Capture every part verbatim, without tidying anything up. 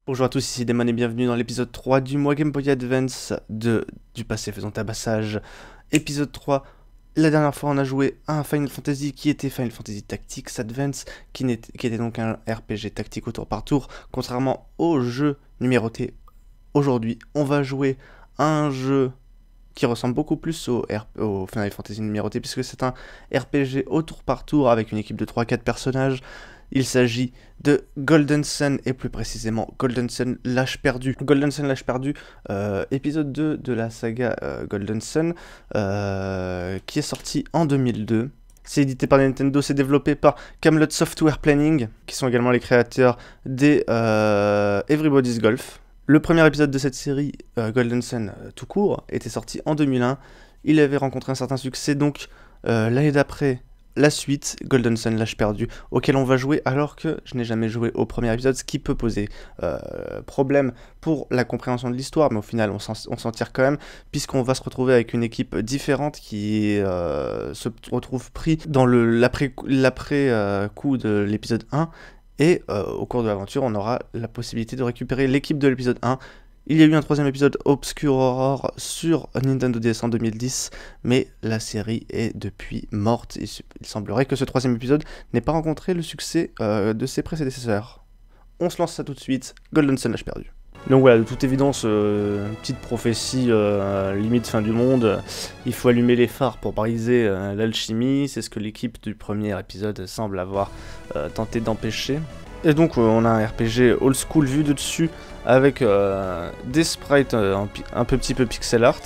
Bonjour à tous, ici Damon et bienvenue dans l'épisode trois du mois Game Boy Advance de Du passé faisant tabassage. Épisode trois, la dernière fois on a joué à un Final Fantasy qui était Final Fantasy Tactics Advance, qui, qui était donc un R P G tactique au tour par tour, contrairement au jeu numéroté. Aujourd'hui, on va jouer à un jeu qui ressemble beaucoup plus au, R au Final Fantasy numéroté, puisque c'est un R P G au tour par tour avec une équipe de trois à quatre personnages. Il s'agit de Golden Sun, et plus précisément Golden Sun l'âge perdu. Golden Sun l'âge perdu, euh, épisode deux de la saga euh, Golden Sun, euh, qui est sorti en deux mille deux. C'est édité par Nintendo, c'est développé par Camelot Software Planning, qui sont également les créateurs des euh, Everybody's Golf. Le premier épisode de cette série, euh, Golden Sun euh, tout court, était sorti en deux mille un. Il avait rencontré un certain succès, donc euh, l'année d'après, la suite, Golden Sun l'âge perdu, auquel on va jouer alors que je n'ai jamais joué au premier épisode, ce qui peut poser euh, problème pour la compréhension de l'histoire, mais au final on s'en tire quand même, puisqu'on va se retrouver avec une équipe différente qui euh, se retrouve pris dans l'après-coup euh, de l'épisode un, et euh, au cours de l'aventure on aura la possibilité de récupérer l'équipe de l'épisode un. Il y a eu un troisième épisode, Obscure Aurore, sur Nintendo D S en deux mille dix, mais la série est depuis morte. Il, il semblerait que ce troisième épisode n'ait pas rencontré le succès euh, de ses prédécesseurs. On se lance ça tout de suite, Golden Sun l'âge perdu. Donc voilà, de toute évidence, euh, une petite prophétie euh, limite fin du monde. Il faut allumer les phares pour briser euh, l'alchimie, c'est ce que l'équipe du premier épisode semble avoir euh, tenté d'empêcher. Et donc euh, on a un R P G old school vu de dessus, avec euh, des sprites euh, un, un peu petit peu pixel art.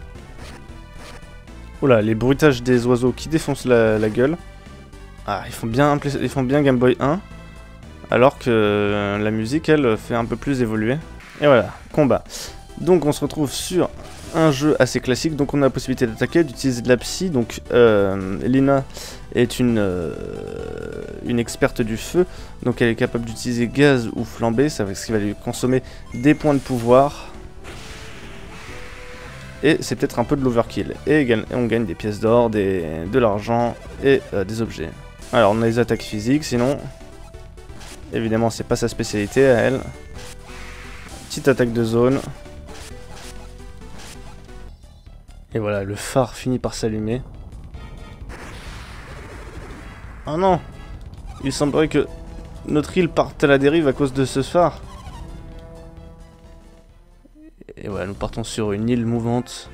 Oula, les bruitages des oiseaux qui défoncent la, la gueule. Ah, ils font bien, ils font bien Game Boy un, alors que euh, la musique, elle, fait un peu plus évoluer. Et voilà, combat. Donc on se retrouve sur un jeu assez classique, donc on a la possibilité d'attaquer, d'utiliser de la psy. Donc euh, Lina est une, euh, une experte du feu, donc elle est capable d'utiliser gaz ou flamber, ça ce qui va lui consommer des points de pouvoir. Et c'est peut-être un peu de l'overkill. Et on gagne des pièces d'or, de l'argent et euh, des objets. Alors on a les attaques physiques, sinon évidemment c'est pas sa spécialité à elle. Petite attaque de zone. Et voilà, le phare finit par s'allumer. Oh non! Il semblerait que notre île parte à la dérive à cause de ce phare. Et voilà, nous partons sur une île mouvante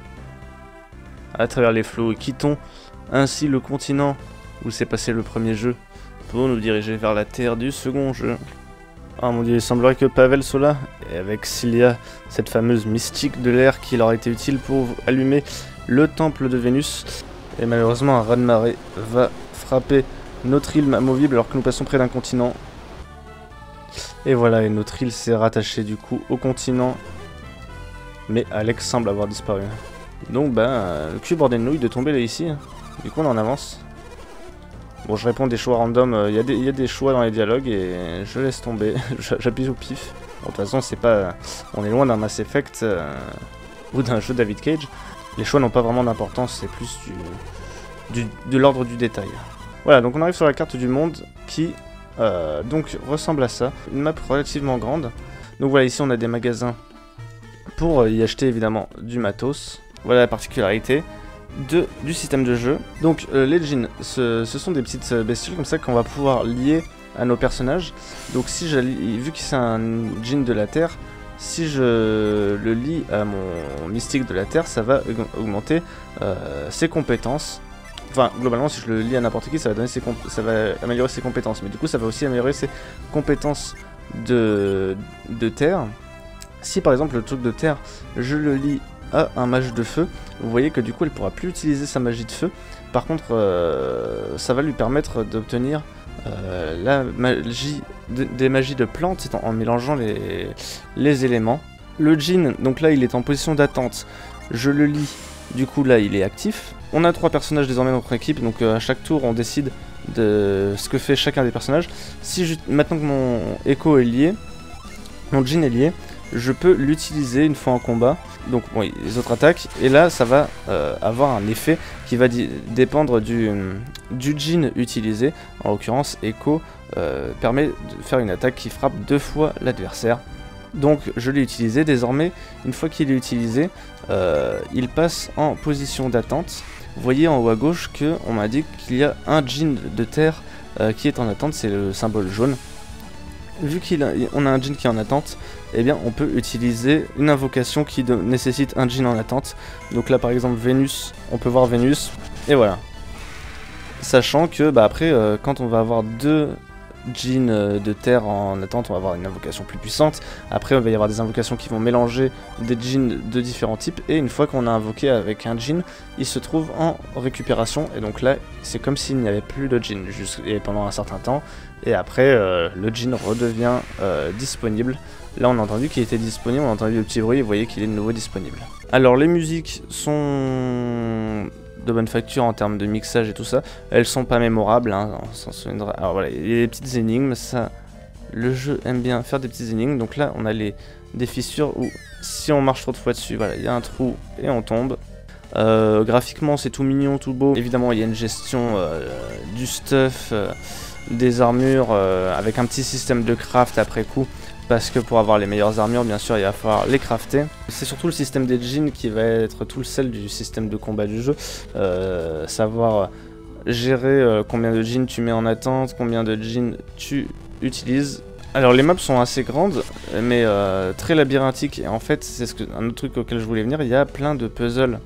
à travers les flots et quittons ainsi le continent où s'est passé le premier jeu pour nous diriger vers la terre du second jeu. Oh mon dieu, il semblerait que Pavel soit là, et avec Cilia, cette fameuse mystique de l'air qui leur a été utile pour allumer le temple de Vénus. Et malheureusement, un raz-de-marée va frapper notre île amovible alors que nous passons près d'un continent. Et voilà, et notre île s'est rattachée du coup au continent. Mais Alex semble avoir disparu. Donc ben, le cul bordé de nouilles de tomber là ici. Du coup on en avance. Bon, je réponds des choix random, il y, y a des choix dans les dialogues et je laisse tomber, j'appuie au pif. Bon, de toute façon, c'est pas, on est loin d'un Mass Effect euh, ou d'un jeu David Cage. Les choix n'ont pas vraiment d'importance, c'est plus du, du, de l'ordre du détail. Voilà, donc on arrive sur la carte du monde qui euh, donc ressemble à ça. Une map relativement grande. Donc voilà, ici on a des magasins pour y acheter évidemment du matos. Voilà la particularité De, du système de jeu. Donc euh, les jeans, ce, ce sont des petites bestioles comme ça qu'on va pouvoir lier à nos personnages. Donc si je vu que c'est un jean de la Terre, si je le lie à mon mystique de la Terre, ça va augmenter euh, ses compétences. Enfin, globalement, si je le lie à n'importe qui, ça va donner ses ça va améliorer ses compétences. Mais du coup, ça va aussi améliorer ses compétences de, de Terre. Si par exemple le truc de Terre, je le lie à un mage de feu, vous voyez que du coup elle pourra plus utiliser sa magie de feu. Par contre euh, ça va lui permettre d'obtenir euh, la magie de, des magies de plantes en, en mélangeant les, les éléments. Le djinn, donc là il est en position d'attente, je le lis, du coup là il est actif. On a trois personnages désormais dans notre équipe, donc euh, à chaque tour on décide de ce que fait chacun des personnages. Si je, maintenant que mon Echo est lié, mon djinn est lié, je peux l'utiliser une fois en combat, donc bon, les autres attaques, et là ça va euh, avoir un effet qui va dépendre du, du djinn utilisé. En l'occurrence, Echo euh, permet de faire une attaque qui frappe deux fois l'adversaire. Donc je l'ai utilisé, désormais, une fois qu'il est utilisé, euh, il passe en position d'attente. Vous voyez en haut à gauche qu'on m'a dit qu'il y a un djinn de terre euh, qui est en attente, c'est le symbole jaune. Vu qu'on a, a un djinn qui est en attente, eh bien on peut utiliser une invocation qui de, nécessite un djinn en attente. Donc là par exemple Vénus, on peut voir Vénus, et voilà. Sachant que bah, après, euh, quand on va avoir deux djinns euh, de terre en attente, on va avoir une invocation plus puissante. Après, il va y avoir des invocations qui vont mélanger des djinns de différents types. Et une fois qu'on a invoqué avec un djinn, il se trouve en récupération. Et donc là, c'est comme s'il n'y avait plus de djinn pendant un certain temps. Et après, euh, le djinn redevient euh, disponible. Là, on a entendu qu'il était disponible, on a entendu le petit bruit, et vous voyez qu'il est de nouveau disponible. Alors, les musiques sont de bonne facture en termes de mixage et tout ça. Elles sont pas mémorables, hein, on s'en souviendra. Alors voilà, il y a des petites énigmes, ça, le jeu aime bien faire des petites énigmes. Donc là, on a les, des fissures où si on marche trop de fois dessus, voilà, il y a un trou et on tombe. Euh, graphiquement, c'est tout mignon, tout beau. Évidemment, il y a une gestion euh, du stuff, euh, des armures, euh, avec un petit système de craft après coup. Parce que pour avoir les meilleures armures, bien sûr, il va falloir les crafter. C'est surtout le système des djinns qui va être tout le sel du système de combat du jeu. Euh, savoir gérer euh, combien de djinns tu mets en attente, combien de djinns tu utilises. Alors les maps sont assez grandes, mais euh, très labyrinthiques. Et en fait, c'est ce que, un autre truc auquel je voulais venir, il y a plein de puzzles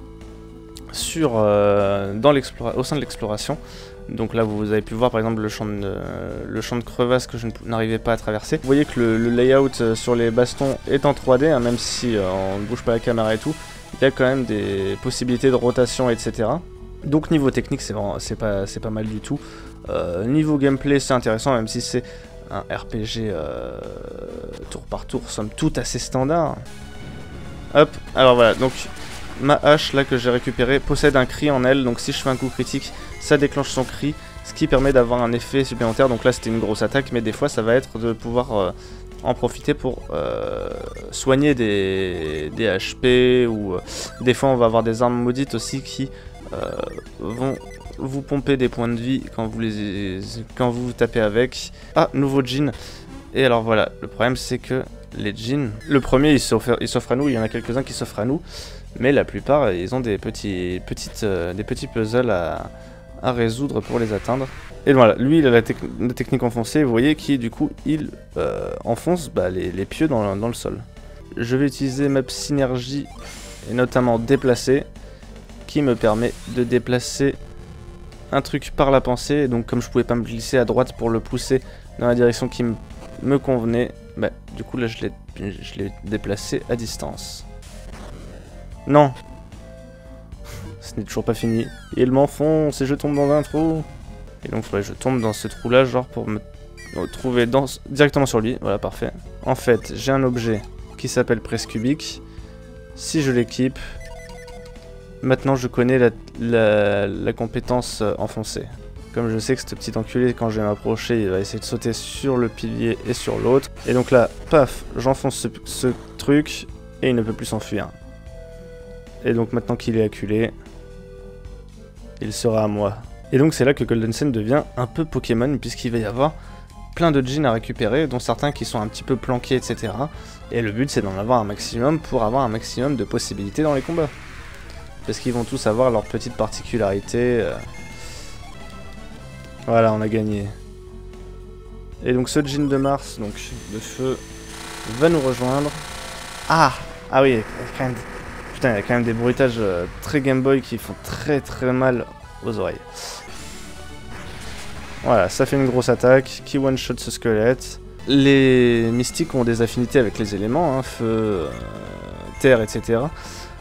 sur, euh, dans au sein de l'exploration. Donc là vous avez pu voir par exemple le champ de, euh, le champ de crevasse que je n'arrivais pas à traverser. Vous voyez que le, le layout euh, sur les bastons est en trois D, hein, même si euh, on ne bouge pas la caméra et tout, il y a quand même des possibilités de rotation, et cetera. Donc niveau technique c'est pas, c'est pas mal du tout. Euh, niveau gameplay c'est intéressant, même si c'est un R P G euh, tour par tour, somme toute assez standard. Hop, alors voilà, donc ma hache là que j'ai récupérée possède un cri en elle, donc si je fais un coup critique, ça déclenche son cri, ce qui permet d'avoir un effet supplémentaire. Donc là c'était une grosse attaque, mais des fois ça va être de pouvoir euh, en profiter pour euh, soigner des, des H P, ou euh, des fois on va avoir des armes maudites aussi qui euh, vont vous pomper des points de vie quand vous les quand vous, vous tapez avec. Ah, nouveau djinn. Et alors voilà, le problème c'est que les djinns, le premier il s'offre à nous, il y en a quelques-uns qui s'offrent à nous, mais la plupart ils ont des petits, petites, euh, des petits puzzles à, à résoudre pour les atteindre. Et voilà, lui il a la, tec la technique enfoncée, vous voyez, qui du coup il euh, enfonce bah, les, les pieux dans, dans le sol. Je vais utiliser map synergie et notamment déplacer, qui me permet de déplacer un truc par la pensée. Et donc comme je pouvais pas me glisser à droite pour le pousser dans la direction qui me convenait, bah, du coup là je l'ai déplacé à distance. Non, ce n'est toujours pas fini. Il m'enfonce et je tombe dans un trou. Et donc ouais, je tombe dans ce trou là, genre pour me trouver dans... directement sur lui. Voilà, parfait. En fait, j'ai un objet qui s'appelle presse cubique. Si je l'équipe, maintenant je connais la, la, la compétence euh, enfoncée. Comme je sais que ce petit enculé, quand je vais m'approcher, il va essayer de sauter sur le pilier et sur l'autre. Et donc là, paf, j'enfonce ce, ce truc et il ne peut plus s'enfuir. Et donc maintenant qu'il est acculé, il sera à moi. Et donc c'est là que Golden Sun devient un peu Pokémon, puisqu'il va y avoir plein de djinns à récupérer, dont certains qui sont un petit peu planqués, et cetera. Et le but c'est d'en avoir un maximum pour avoir un maximum de possibilités dans les combats. Parce qu'ils vont tous avoir leurs petites particularités. Voilà, on a gagné. Et donc ce djinn de Mars, donc de feu, va nous rejoindre. Ah Ah oui, quand même... Putain, il y a quand même des bruitages euh, très Game Boy qui font très très mal aux oreilles. Voilà, ça fait une grosse attaque qui one-shot ce squelette. Les mystiques ont des affinités avec les éléments, hein, feu, euh, terre, et cetera.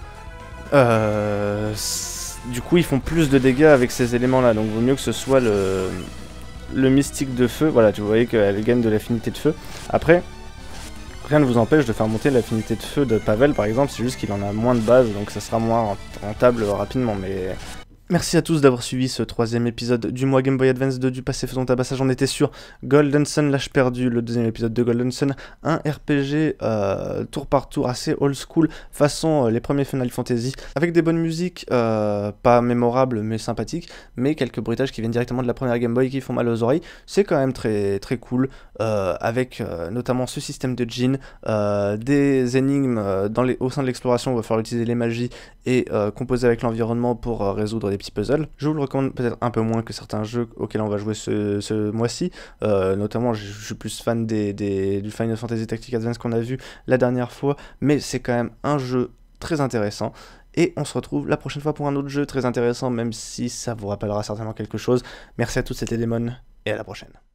Euh, du coup, ils font plus de dégâts avec ces éléments-là, donc vaut mieux que ce soit le, le mystique de feu. Voilà, tu voyez qu'elle gagne de l'affinité de feu. Après, rien ne vous empêche de faire monter l'affinité de feu de Pavel, par exemple, c'est juste qu'il en a moins de base, donc ça sera moins rentable rapidement, mais Merci à tous d'avoir suivi ce troisième épisode du mois Game Boy Advance de Du passé faisons tabassage. On était sur Golden Sun, l'âge perdu, le deuxième épisode de Golden Sun, un R P G euh, tour par tour assez old school, façon euh, les premiers Final Fantasy, avec des bonnes musiques, euh, pas mémorables mais sympathiques, mais quelques bruitages qui viennent directement de la première Game Boy qui font mal aux oreilles. C'est quand même très très cool, euh, avec euh, notamment ce système de Djinn, euh, des énigmes euh, dans les, au sein de l'exploration, on va falloir utiliser les magies et euh, composer avec l'environnement pour euh, résoudre des petits puzzles. Je vous le recommande peut-être un peu moins que certains jeux auxquels on va jouer ce, ce mois-ci. Euh, notamment, je, je suis plus fan des, des, du Final Fantasy Tactics Advance qu'on a vu la dernière fois, mais c'est quand même un jeu très intéressant. Et on se retrouve la prochaine fois pour un autre jeu très intéressant, même si ça vous rappellera certainement quelque chose. Merci à tous, c'était Demon, et à la prochaine.